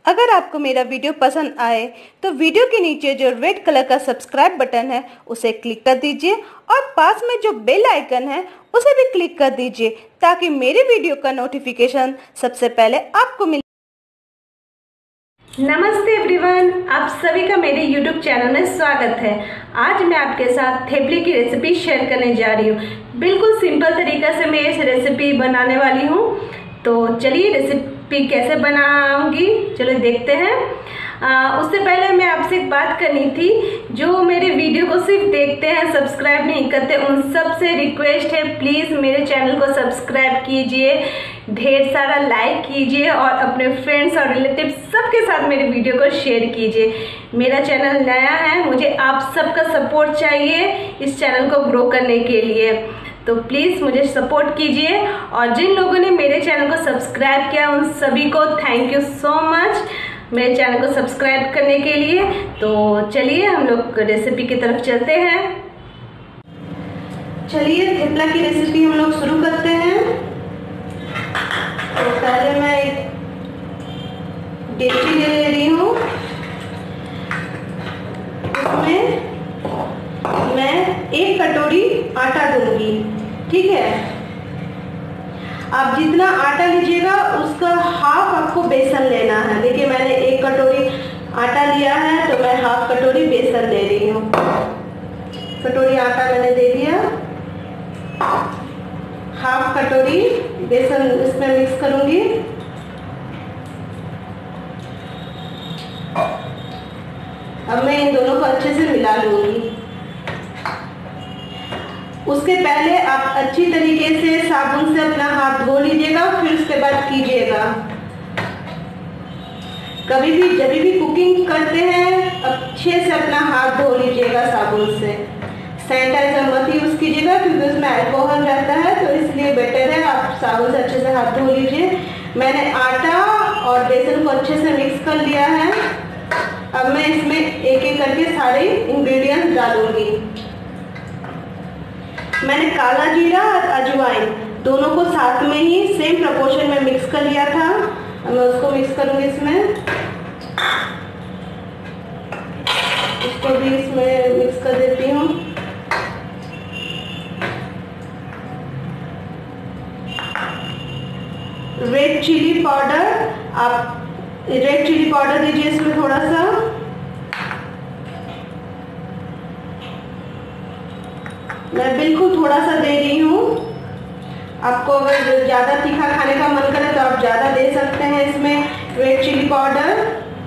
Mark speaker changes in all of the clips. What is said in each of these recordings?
Speaker 1: अगर आपको मेरा वीडियो पसंद आए तो वीडियो के नीचे जो रेड कलर का सब्सक्राइब बटन है उसे क्लिक कर दीजिए और पास में जो बेल आइकन है उसे भी क्लिक कर दीजिए ताकि मेरे वीडियो का नोटिफिकेशन सबसे पहले आपको मिले। नमस्ते एवरीवन, आप सभी का मेरे YouTube चैनल में स्वागत है। आज मैं आपके साथ थेपले की रेसिपी शेयर करने जा रही हूँ। बिल्कुल सिंपल तरीका से मैं इस रेसिपी बनाने वाली हूँ। तो चलिए रेसिपी कैसे बनाऊंगी चलो देखते हैं। उससे पहले मैं आपसे एक बात करनी थी, जो मेरे वीडियो को सिर्फ देखते हैं सब्सक्राइब नहीं करते, उन सब से रिक्वेस्ट है प्लीज़ मेरे चैनल को सब्सक्राइब कीजिए, ढेर सारा लाइक कीजिए और अपने फ्रेंड्स और रिलेटिव सबके साथ मेरे वीडियो को शेयर कीजिए। मेरा चैनल नया है, मुझे आप सबका सपोर्ट चाहिए इस चैनल को ग्रो करने के लिए, तो प्लीज़ मुझे सपोर्ट कीजिए। और जिन लोगों ने मेरे चैनल को सब्सक्राइब किया उन सभी को थैंक यू सो मच मेरे चैनल को सब्सक्राइब करने के लिए। तो चलिए हम लोग रेसिपी की तरफ चलते हैं। चलिए थेपला की रेसिपी हम लोग शुरू करते हैं। तो पहले मैं एक डेगची ले रही हूँ, इसमें मैं 1 कटोरी आटा दूंगी। ठीक है, आप जितना आटा लीजिएगा उसका हाफ आपको बेसन लेना है। देखिए मैंने 1 कटोरी आटा लिया है तो मैं हाफ कटोरी बेसन ले रही हूँ। कटोरी आटा मैंने दे दिया, हाफ कटोरी बेसन इसमें मिक्स करूंगी। अब मैं इन दोनों को अच्छे से मिला लूंगी। उसके पहले आप अच्छी तरीके से साबुन से अपना हाथ धो लीजिएगा, फिर उसके बाद कीजिएगा। कभी भी जब भी कुकिंग करते हैं अच्छे से अपना हाथ धो लीजिएगा साबुन से। सैनिटाइजर मत यूज कीजिएगा क्योंकि उसमें अल्कोहल रहता है, तो इसलिए बेटर है आप साबुन से अच्छे से हाथ धो लीजिए। मैंने आटा और बेसन को अच्छे से मिक्स कर लिया है। अब मैं इसमें एक एक करके सारे इंग्रेडिएंट्स डालूंगी। मैंने काला जीरा और अजवाइन दोनों को साथ में ही सेम प्रोपोर्शन में मिक्स कर लिया था। अब मैं उसको मिक्स करूंगी इसमें, इसको भी इसमें मिक्स कर देती हूँ। रेड चिली पाउडर, आप रेड चिली पाउडर दीजिए इसमें थोड़ा सा। मैं बिल्कुल थोड़ा सा दे रही हूँ। आपको अगर ज़्यादा तीखा खाने का मन करे तो आप ज़्यादा दे सकते हैं इसमें रेड चिली पाउडर।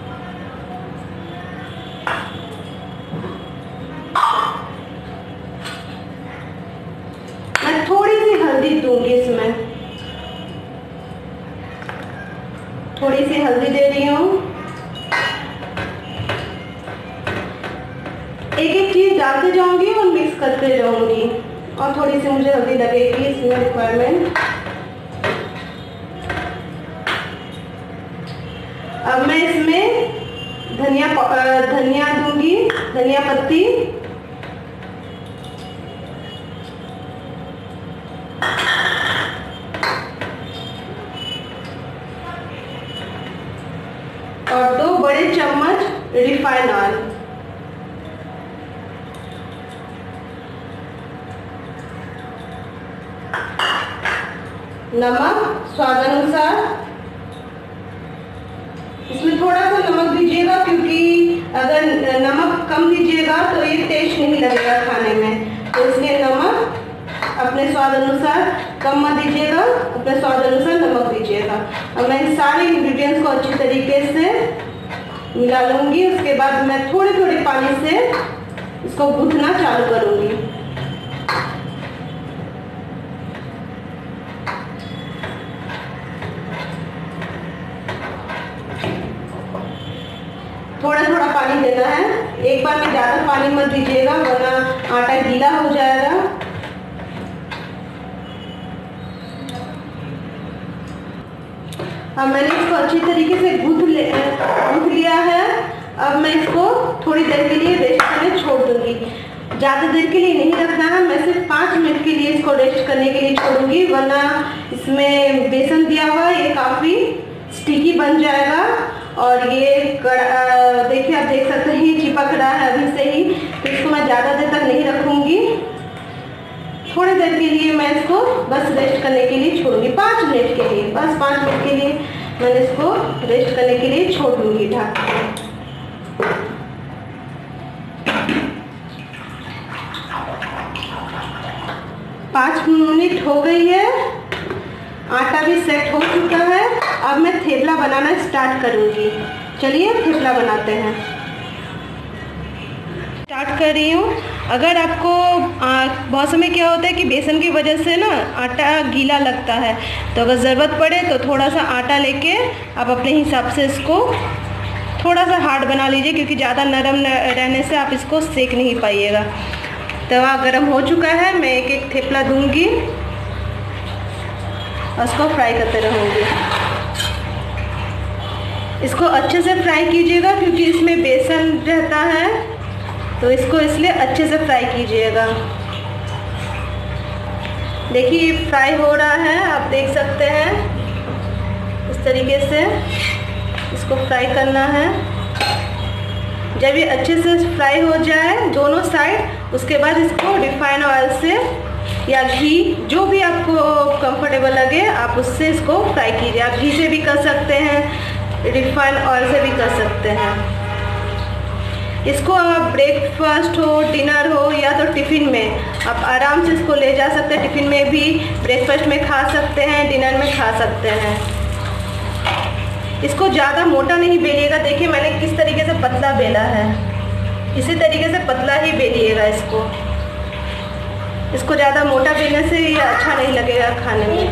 Speaker 1: मैं थोड़ी सी हल्दी दूंगी इसमें, थोड़ी सी हल्दी दे रही हूँ। एक एक चीज डालते जाऊंगी और मिक्स करते जाऊंगी, और थोड़ी सी मुझे हल्दी लगेगी इसमें रिक्वायरमेंट। अब मैं इसमें धनिया दूंगी, धनिया पत्ती। और 2 बड़े चम्मच रिफाइंड ऑयल। नमक स्वादानुसार, इसमें थोड़ा सा नमक दीजिएगा क्योंकि अगर नमक कम दीजिएगा तो ये टेस्ट नहीं लगेगा खाने में, तो इसलिए नमक अपने स्वाद अनुसार, कम मत दीजिएगा, अपने स्वाद अनुसार नमक दीजिएगा। अब मैं इन सारे इंग्रेडिएंट्स को अच्छी तरीके से मिला लूंगी। उसके बाद मैं थोड़े थोड़े पानी से इसको गूंथना चालू करूंगी। थोड़ा थोड़ा पानी देना है, एक बार में ज़्यादा पानी मत दीजिएगा वरना आटा गीला हो जाएगा। अब मैंने इसको अच्छी तरीके से गूंथ लिया है। अब मैं इसको थोड़ी देर के लिए रेस्ट करने छोड़ दूंगी। ज़्यादा देर के लिए नहीं रखना है, मैं सिर्फ 5 मिनट के लिए इसको रेस्ट करने के लिए छोड़ूंगी, वरना इसमें बेसन दिया हुआ ये काफ़ी स्टिकी बन जाएगा और ये देखिए, आप देख सकते हैं ये चिपक रहा है अभी से ही। तो इसको मैं ज़्यादा देर तक नहीं रखूँगी, थोड़ी देर के लिए मैं इसको बस रेस्ट करने के लिए छोड़ूंगी, 5 मिनट के लिए, बस 5 मिनट के लिए मैंने इसको रेस्ट करने के लिए छोड़ दूँगी ढक के। 5 मिनट हो गई है, आटा भी सेट हो चुका है। अब मैं थेपला बनाना स्टार्ट करूँगी। चलिए थेपला बनाते हैं। स्टार्ट कर रही हूँ। अगर आपको बहुत समय क्या होता है कि बेसन की वजह से ना आटा गीला लगता है, तो अगर ज़रूरत पड़े तो थोड़ा सा आटा लेके आप अपने हिसाब से इसको थोड़ा सा हार्ड बना लीजिए, क्योंकि ज़्यादा नरम रहने से आप इसको सेक नहीं पाइएगा। तवा गरम हो चुका है, मैं एक एक थेपला दूंगी और उसको फ्राई करते रहूँगी। इसको अच्छे से फ्राई कीजिएगा, क्योंकि इसमें बेसन रहता है, तो इसको इसलिए अच्छे से फ्राई कीजिएगा। देखिए ये फ्राई हो रहा है, आप देख सकते हैं। इस तरीके से इसको फ्राई करना है। जब ये अच्छे से फ्राई हो जाए दोनों साइड, उसके बाद इसको रिफाइंड ऑयल से या घी, जो भी आपको कंफर्टेबल लगे आप उससे इसको फ्राई कीजिए। आप घी से भी कर सकते हैं, रिफाइंड ऑयल से भी कर सकते हैं। इसको आप ब्रेकफास्ट हो, डिनर हो या तो टिफ़िन में आप आराम से इसको ले जा सकते हैं। टिफ़िन में भी ब्रेकफास्ट में खा सकते हैं, डिनर में खा सकते हैं। इसको ज़्यादा मोटा नहीं बेलिएगा। देखिए मैंने किस तरीके से पतला बेला है, इसी तरीके से पतला ही बेलिएगा इसको। इसको ज़्यादा मोटा बेलने से ये अच्छा नहीं लगेगा खाने में।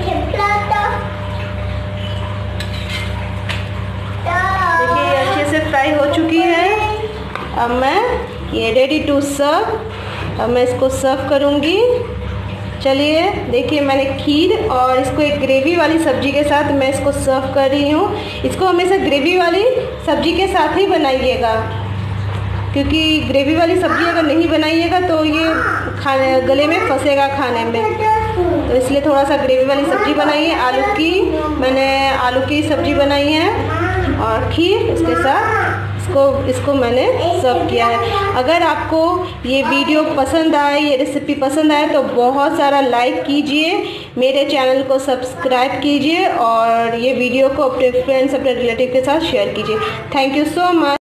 Speaker 1: देखिए ये अच्छे से फ्राई हो चुकी है। अब मैं ये रेडी टू सर्व, अब मैं इसको सर्व करूँगी। चलिए देखिए, मैंने खीर और इसको एक ग्रेवी वाली सब्जी के साथ मैं इसको सर्व कर रही हूँ। इसको हमेशा ग्रेवी वाली सब्जी के साथ ही बनाइएगा, क्योंकि ग्रेवी वाली सब्जी अगर नहीं बनाइएगा तो ये खाने गले में फंसेगा खाने में। तो इसलिए थोड़ा सा ग्रेवी वाली सब्जी बनाइए। आलू की, मैंने आलू की सब्जी बनाई है और खीर उसके साथ इसको मैंने सर्व किया है। अगर आपको ये वीडियो पसंद आए, ये रेसिपी पसंद आए तो बहुत सारा लाइक कीजिए, मेरे चैनल को सब्सक्राइब कीजिए और ये वीडियो को अपने फ्रेंड्स, अपने रिलेटिव के साथ शेयर कीजिए। Thank you so much.